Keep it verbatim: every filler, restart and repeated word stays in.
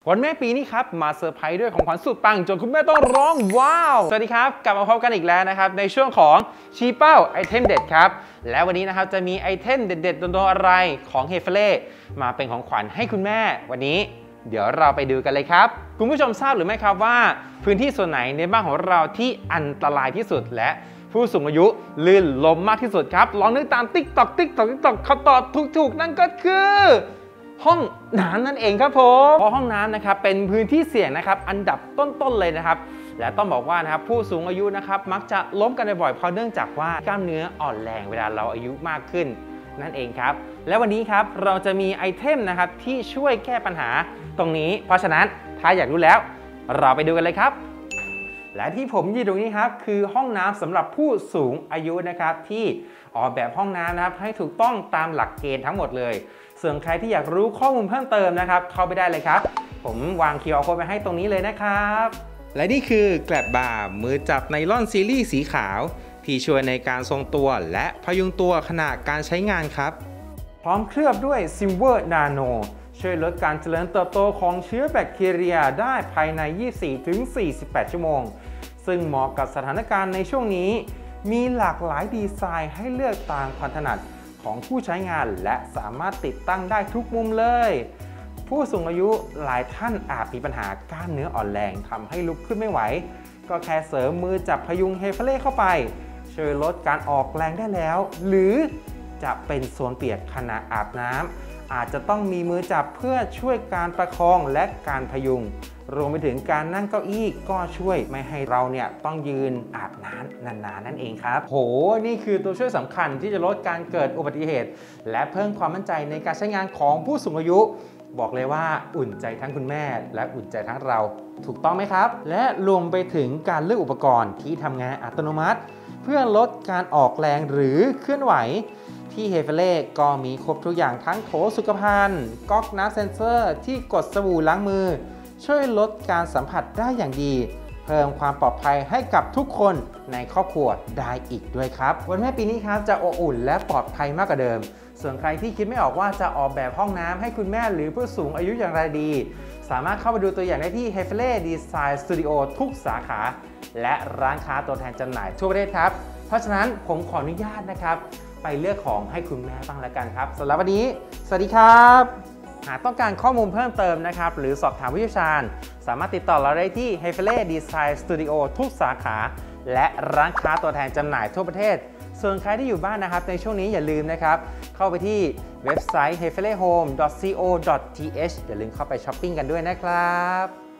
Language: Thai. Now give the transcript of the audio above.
วันแม่ปีนี้ครับมาเซอร์ไพรส์ด้วยของขวัญสุดปังจนคุณแม่ต้องร้องว้าวสวัสดีครับกลับมาพบกันอีกแล้วนะครับในช่วงของชี้เป้าไอเทมเด็ดครับและวันนี้นะครับจะมีไอเทมเด็ดๆโดนๆอะไรของเฮฟเล่มาเป็นของขวัญให้คุณแม่วันนี้เดี๋ยวเราไปดูกันเลยครับคุณผู้ชมทราบหรือไม่ครับว่าพื้นที่ส่วนไหนในบ้านของเราที่อันตรายที่สุดและผู้สูงอายุลื่นล้มมากที่สุดครับลองนึกตามติ๊กตอกติ๊กตอกติ๊กตอกเขาตอบถูกๆนั่นก็คือห้องน้ำนั่นเองครับผมเพราะห้องน้ำนะครับเป็นพื้นที่เสี่ยงนะครับอันดับต้นๆเลยนะครับและต้องบอกว่านะครับผู้สูงอายุนะครับมักจะล้มกันบ่อยๆเพราะเนื่องจากว่ากล้ามเนื้ออ่อนแรงเวลาเราอายุมากขึ้นนั่นเองครับและวันนี้ครับเราจะมีไอเทมนะครับที่ช่วยแก้ปัญหาตรงนี้เพราะฉะนั้นถ้าอยากรู้แล้วเราไปดูกันเลยครับและที่ผมยืนตรงนี้ครับคือห้องน้ำสำหรับผู้สูงอายุนะครับที่ออกแบบห้องน้ำนะครับให้ถูกต้องตามหลักเกณฑ์ทั้งหมดเลยส่วนใครที่อยากรู้ข้อมูลเพิ่มเติมนะครับเข้าไปได้เลยครับผมวาง คิว อาร์ Code ไปให้ตรงนี้เลยนะครับและนี่คือแกลบบาร์มือจับไนลอนซีรีส์สีขาวที่ช่วยในการทรงตัวและพยุงตัวขณะการใช้งานครับพร้อมเคลือบด้วย Silver Nano ช่วยลดการเจริญเติบโตของเชื้อแบคทีเรียได้ภายใน ยี่สิบสี่ถึงสี่สิบแปด ชั่วโมงซึ่งเหมาะกับสถานการณ์ในช่วงนี้มีหลากหลายดีไซน์ให้เลือกตามความถนัดของผู้ใช้งานและสามารถติดตั้งได้ทุกมุมเลยผู้สูงอายุหลายท่านอาจมีปัญหากล้ามเนื้ออ่อนแรงทำให้ลุกขึ้นไม่ไหวก็แค่เสริมมือจับพยุงเฮฟเล่เข้าไปช่วยลดการออกแรงได้แล้วหรือจะเป็นโซนเปียกขณะอาบน้ำอาจจะต้องมีมือจับเพื่อช่วยการประคองและการพยุงรวมไปถึงการนั่งเก้าอี้ก็ช่วยไม่ให้เราเนี่ยต้องยืนอาบน้ำนานๆนั่นเองครับโหนี่คือตัวช่วยสำคัญที่จะลดการเกิดอุบัติเหตุและเพิ่มความมั่นใจในการใช้งานของผู้สูงอายุบอกเลยว่าอุ่นใจทั้งคุณแม่และอุ่นใจทั้งเราถูกต้องไหมครับและรวมไปถึงการเลือกอุปกรณ์ที่ทำงานอัตโนมัติเพื่อลดการออกแรงหรือเคลื่อนไหวที่เฮฟเล่ก็มีครบทุกอย่างทั้งโถสุขภัณฑ์ก๊อกน้ำเซนเซอร์ที่กดสบู่ล้างมือช่วยลดการสัมผัสได้อย่างดีเพิ่มความปลอดภัยให้กับทุกคนในครอบครัวได้อีกด้วยครับวันแม่ปีนี้ครับจะอบอุ่นและปลอดภัยมากกว่าเดิมส่วนใครที่คิดไม่ออกว่าจะออกแบบห้องน้ำให้คุณแม่หรือผู้สูงอายุอย่างไรดีสามารถเข้าไปดูตัวอย่างได้ที่ Hefele Design Studio ทุกสาขาและร้านค้าตัวแทนจำหน่ายทั่วประเทศครับเพราะฉะนั้นผมขออนุญาตนะครับไปเลือกของให้คุณแม่บ้างแล้วกันครับสำหรับวันนี้สวัสดีครับหากต้องการข้อมูลเพิ่มเติมนะครับหรือสอบถามผู้เชี่ยวชาญสามารถติดต่อเราได้ที่ Hefele Design Studio ทุกสาขาและร้านค้าตัวแทนจำหน่ายทั่วประเทศส่วนใครที่อยู่บ้านนะครับในช่วงนี้อย่าลืมนะครับเข้าไปที่เว็บไซต์ เฮฟเฟเลโฮม ดอท ซี โอ ดอท ที เอช อย่าลืมเข้าไปช้อปปิ้งกันด้วยนะครับ